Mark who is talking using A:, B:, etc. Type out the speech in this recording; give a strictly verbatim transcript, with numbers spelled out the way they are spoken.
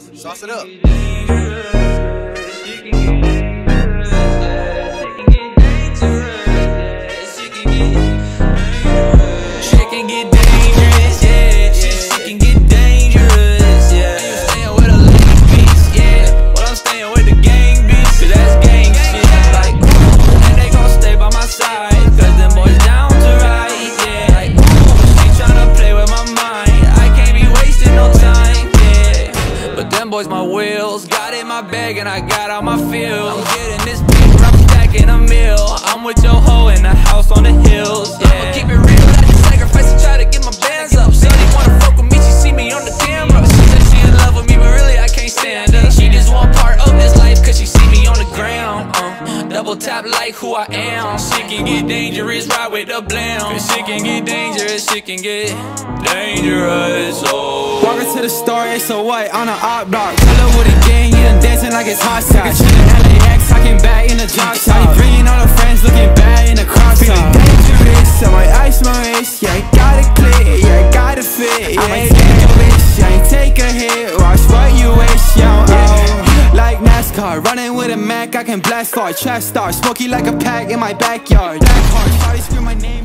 A: Sauce it up.
B: Boys, my wheels, got in my bag and I got all my feels. I'm getting this paper, I'm stacking a meal. I'm with your hoe in the house on the hills, yeah. I'ma keep it real, I just sacrifice to try to get my bands up. Shorty wanna fuck with me, she see me on the camera. She said she in love with me, but really I can't stand her. She just want part of this life cause she see me on the ground, uh, double tap like who I am. Shit can get dangerous, ride with the blam. Cause shit can get dangerous, shit can get dangerous, oh.
C: Walking to the store, hey, so what, on an op block. Tell her what it gang, yeah, I'm dancing like it's hot sauce. L A X, talking back in the drop top. Bringing all her friends, looking bad in the crop top. Feeling dangerous, I might ice my wrist. Yeah, I got it clear, yeah, I got it fit. Yeah, I might take a wish, I ain't take a hit. Watch what you wish, yeah, oh. Like NASCAR, running with a Mac, I can blast hard. Trash star, smoky like a pack in my backyard. Black heart, shawty scream my name.